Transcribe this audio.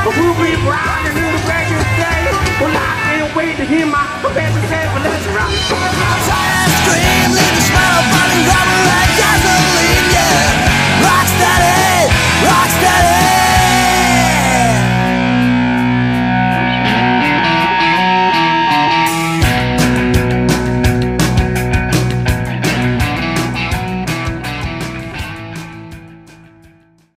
We'll be brown and little back and say, well, I can't wait to hear my best say, well, let's rock. Scream, leave the smell of